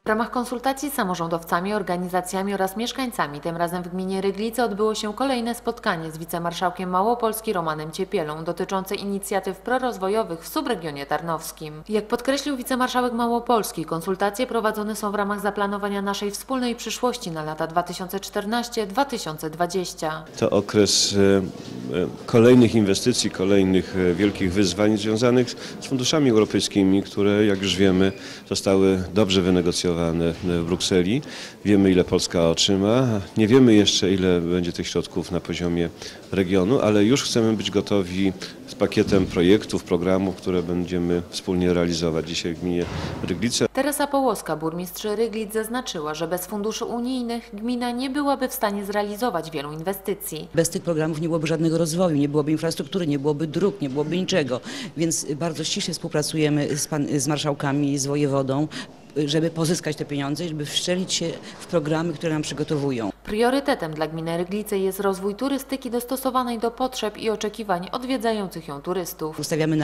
W ramach konsultacji z samorządowcami, organizacjami oraz mieszkańcami, tym razem w gminie Ryglice odbyło się kolejne spotkanie z wicemarszałkiem Małopolski Romanem Ciepielą dotyczące inicjatyw prorozwojowych w subregionie tarnowskim. Jak podkreślił wicemarszałek Małopolski, konsultacje prowadzone są w ramach zaplanowania naszej wspólnej przyszłości na lata 2014-2020. To okres kolejnych inwestycji, kolejnych wielkich wyzwań związanych z funduszami europejskimi, które, jak już wiemy, zostały dobrze wynegocjowane w Brukseli. Wiemy, ile Polska otrzyma. Nie wiemy jeszcze, ile będzie tych środków na poziomie regionu, ale już chcemy być gotowi z pakietem projektów, programów, które będziemy wspólnie realizować dzisiaj w gminie Ryglice. Teresa Połoska, burmistrz Ryglic, zaznaczyła, że bez funduszy unijnych gmina nie byłaby w stanie zrealizować wielu inwestycji. Bez tych programów nie byłoby żadnego rozwoju, nie byłoby infrastruktury, nie byłoby dróg, nie byłoby niczego. Więc bardzo ściśle współpracujemy z marszałkami, z wojewodą, żeby pozyskać te pieniądze i żeby wszczelić się w programy, które nam przygotowują. Priorytetem dla gminy Ryglice jest rozwój turystyki dostosowanej do potrzeb i oczekiwań odwiedzających ją turystów. Ustawiamy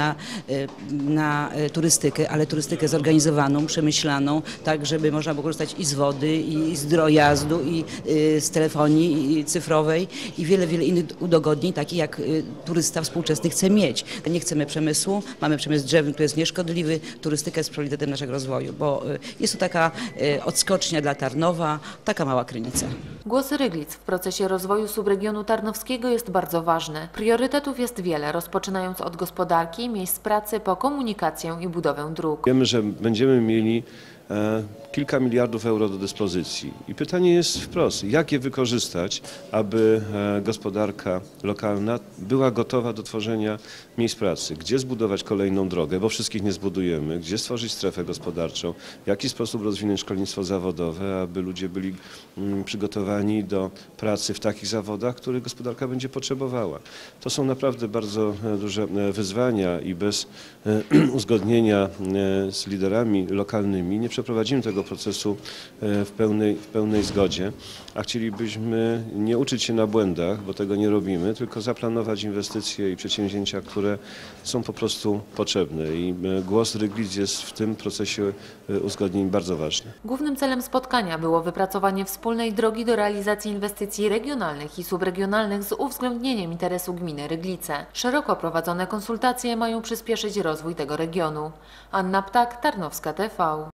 na turystykę, ale turystykę zorganizowaną, przemyślaną, tak żeby można było korzystać i z wody, i z dojazdu, i z telefonii i cyfrowej i wiele innych udogodnień, takich jak turysta współczesny chce mieć. Nie chcemy przemysłu, mamy przemysł drzewny, który jest nieszkodliwy, turystyka jest priorytetem naszego rozwoju, bo jest to taka odskocznia dla Tarnowa, taka mała Krynica. Głos Ryglic w procesie rozwoju subregionu tarnowskiego jest bardzo ważny. Priorytetów jest wiele, rozpoczynając od gospodarki, miejsc pracy, po komunikację i budowę dróg. Wiemy, że będziemy mieli kilka miliardów euro do dyspozycji. I pytanie jest wprost, jak je wykorzystać, aby gospodarka lokalna była gotowa do tworzenia miejsc pracy. Gdzie zbudować kolejną drogę, bo wszystkich nie zbudujemy, gdzie stworzyć strefę gospodarczą, w jaki sposób rozwinąć szkolnictwo zawodowe, aby ludzie byli przygotowani do pracy w takich zawodach, których gospodarka będzie potrzebowała. To są naprawdę bardzo duże wyzwania i bez uzgodnienia z liderami lokalnymi nie przeprowadzimy tego procesu w pełnej zgodzie, a chcielibyśmy nie uczyć się na błędach, bo tego nie robimy, tylko zaplanować inwestycje i przedsięwzięcia, które są po prostu potrzebne i głos Ryglic jest w tym procesie uzgodnień bardzo ważny. Głównym celem spotkania było wypracowanie wspólnej drogi do realizacji inwestycji regionalnych i subregionalnych z uwzględnieniem interesu gminy Ryglice. Szeroko prowadzone konsultacje mają przyspieszyć rozwój tego regionu. Anna Ptak, Tarnowska TV.